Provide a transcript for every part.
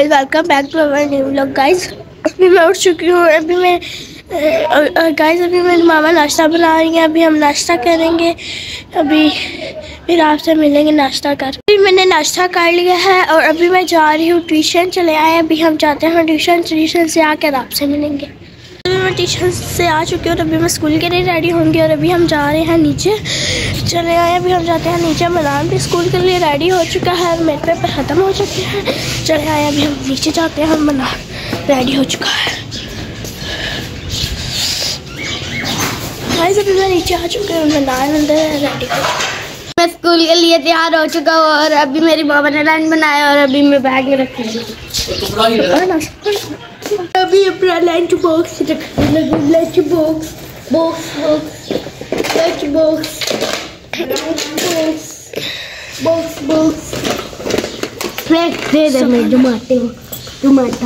Welcome back to our new vlog guys. अभी मैं उठ चुकी हूँ। अभी मैं अभी मेरी मामा नाश्ता बना रही हैं। अभी हम नाश्ता करेंगे। अभी फिर आपसे मिलेंगे नाश्ता कर। अभी मैंने नाश्ता कर लिया है और अभी मैं जा रही हूँ ट्यूशन। चले आए अभी हम जाते हैं ट्यूशन से आकर आपसे मिलेंगे। अभी मैं ट्यूशन से आ चुकी हूँ और अभी मैं स्कूल के लिए रेडी होंगी और अभी हम जा रहे हैं नीचे। चले आए अभी हम जाते हैं नीचे। मनान भी स्कूल के लिए रेडी हो चुका है और मेरे पेपर ख़त्म हो चुके हैं। चले आए अभी हम नीचे जाते हैं। हम मनान रेडी हो चुका है। गाइस अभी मैं नीचे आ चुकी हूँ। मनान अंदर रेडी हो चुका है। मैं स्कूल के लिए तैयार हो चुका हूँ और अभी मेरी मामा ने लंच बनाया और अभी मैं बैग में रखी हूँ। अभी अपना लंच बॉक्स लंच बॉक्स दे दे मैं टमाटर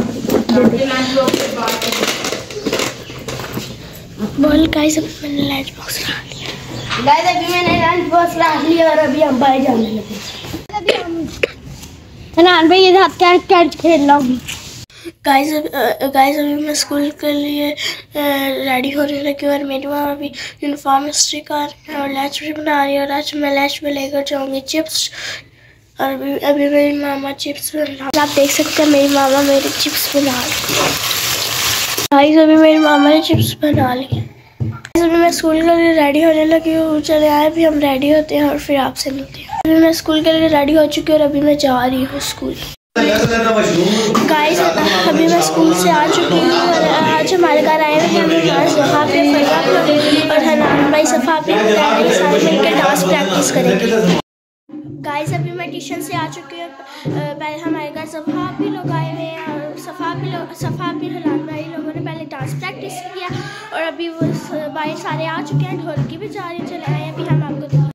बोल गाइस अभी मैंने लंच बॉक्स रख लिया। गाइस अभी मैंने लंच बॉक्स रख लिया और अभी हम बाहर जाने लगे। हनान भाई ये हाथ कैच खेल रहा हूँ। गाइस अभी मैं स्कूल के लिए रेडी होने लगी और मेरी मामा भी यूनिफॉर्म स्ट्री कर रही है और लंच भी बना रही है। और आज मैं लंच में लेकर जाऊँगी चिप्स। और अभी मेरी मामा चिप्स बना, आप देख सकते हैं मेरी मामा मेरी चिप्स बना रही है। गाइस अभी मेरी मामा ने चिप्स बना ली है। अभी मैं स्कूल के लिए रेडी होने लगी हूँ। चले आए अभी हम रेडी होते हैं और फिर आपसे मिलते हैं। अभी मैं स्कूल के लिए रेडी हो चुकी हूँ और अभी मैं जा रही हूँ स्कूल। गाइस अभी मैं स्कूल से आ चुकी हूँ और आज हमारे घर आए हुए हैं सफ़ा पे फैजा और हनान भाई सफ़ा पे सारे मिलकर डांस प्रैक्टिस करेंगे। गाइस अभी मैं ट्यूशन से आ चुकी हूँ। पहले हमारे घर सफ़ा भी लोग आए हुए हैं और सफ़ा भी हनान भाई लोगों ने पहले डांस प्रैक्टिस किया और अभी वो भाई सारे आ चुके हैं। ढोलकी भी जा रही चले आए अभी हम आपको दिखा।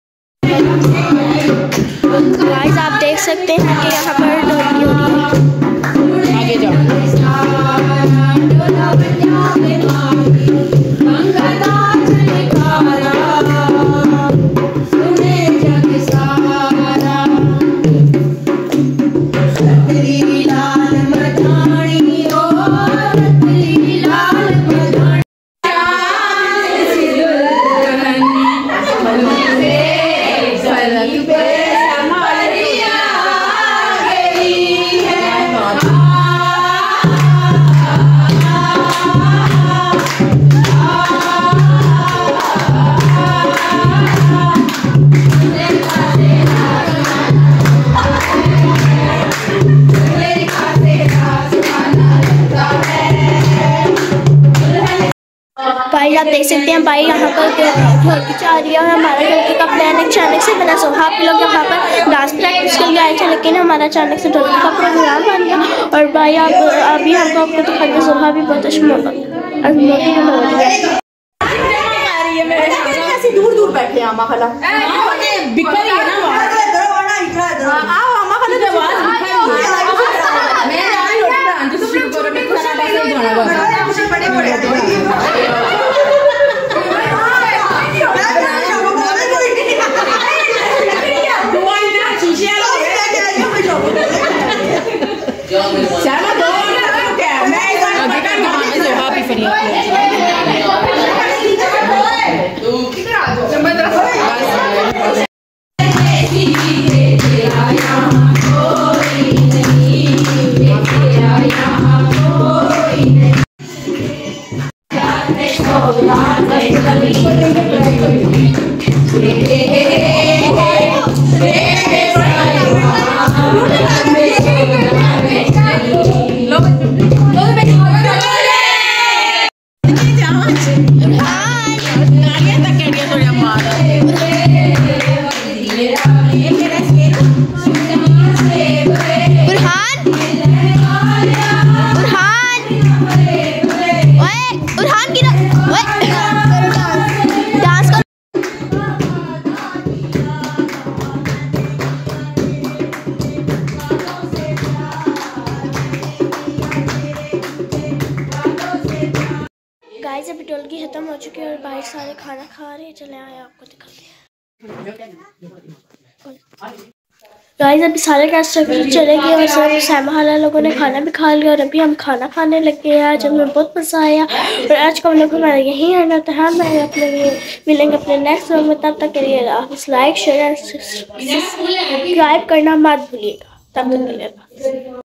गाइस आप देख सकते हैं कि यहाँ पर ढोलकी हो रही है। आगे जाओ। भाई आप देख सकते हैं भाई यहाँ पर ढोलकी जा रही है और हमारा ढोलकी का प्लान अचानक से बना। सो आप लोग यहाँ पर डांस प्रैक्टिस के लिए आए थे लेकिन हमारा अचानक से ढोलकी का प्रोग्राम बन गया और भाई आप अभी हमको आपको दिखाते सोहा भी बहुत दूर दूर बैठे आमा खाला गाइस अभी ढोलकी खत्म हो चुकी है और बाहर सारे खाना खा रहे हैं। चले आए आपको दिखाते हैं। गाइस अभी सारे गेस्ट चले गए और सब सैमा खाला लोगों ने खाना भी खा लिया और अभी हम खाना खाने लगे हैं। आज हमें बहुत मज़ा आया और आज का हम लोग हमारा यही है तो हम अपने मिलेंगे अपने नेक्स्ट व्लॉग में। तब तक के लिए लाइक शेयर सब्सक्राइब करना मत भूलिएगा। तब तक के लिए